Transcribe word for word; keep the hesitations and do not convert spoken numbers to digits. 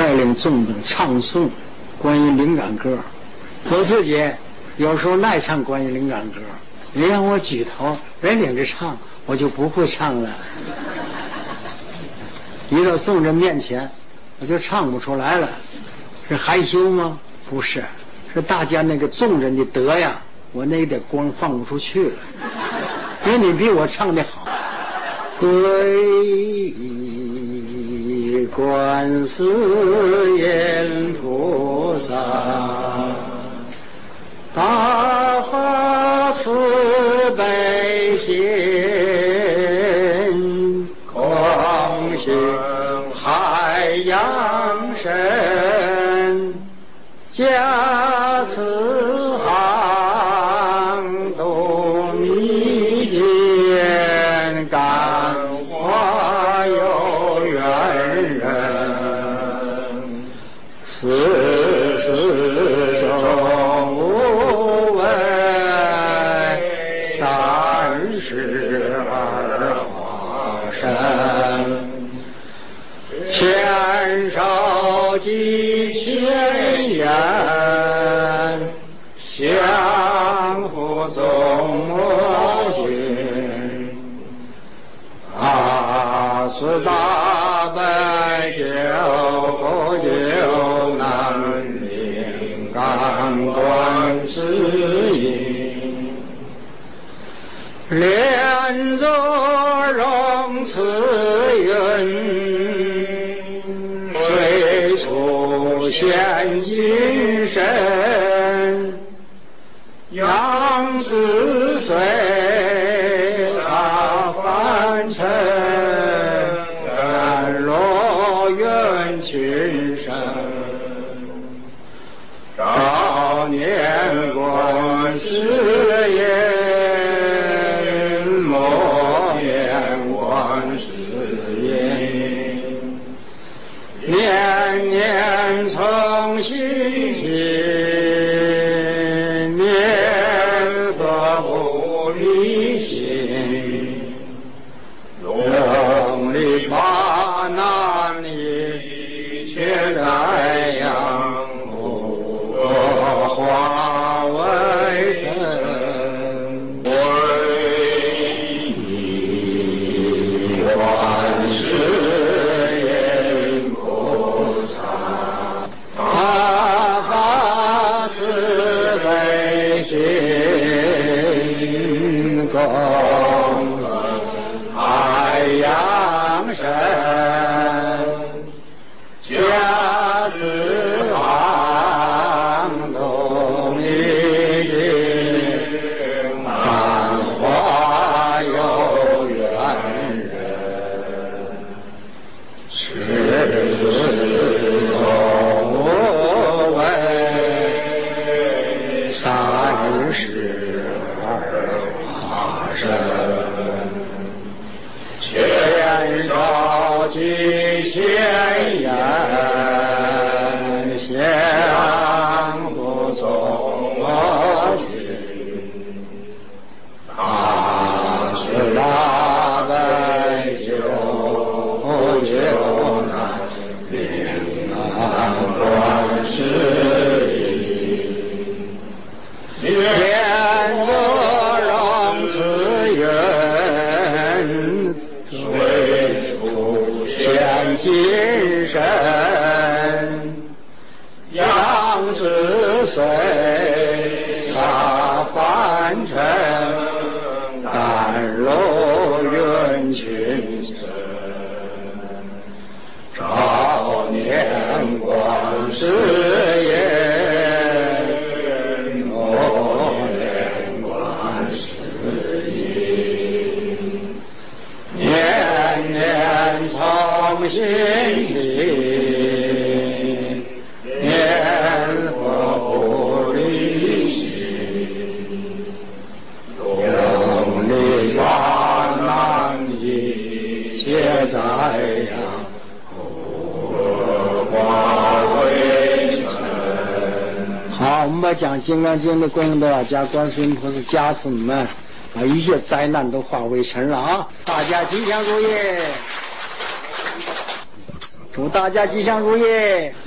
带领众们唱诵关于灵感歌。我自己有时候爱唱关于灵感歌，你让我举头人领着唱，我就不会唱了。一到众人面前，我就唱不出来了。是害羞吗？不是，是大家那个众人的德呀，我那一点光放不出去了。因为你比我唱的好。皈依观世音菩萨，大发慈悲心，空行海洋深，加持航渡弥间，感化有缘人，世世中无畏，三十二化身，千手及千眼，降伏众魔心，大慈大悲救苦救难，灵感观世音，莲若容慈云，随处现金身，养子随他凡尘，甘若愿群生，少年观世音，莫念观世音，年年从心起，念佛不离心，用力把那一切灾殃不化为尘。皈依观世音菩萨，大发慈悲心，共海洋深，加持航渡弥津，感化有缘人，世中无畏，三十二化身，千手及千眼，降伏众魔心，大慈大悲救苦救难，灵感观世音，莲若容慈云，随处现金身，养子随洒凡尘，甘露愿群生，少年观世音，莫念观世音，年年从心起，念佛不离心，用力把难一切灾殃化为尘。好，我们把讲《金刚经》的功德加观世音菩萨加持你们，把一切灾难都化为尘了啊！大家吉祥如意。 祝大家吉祥如意。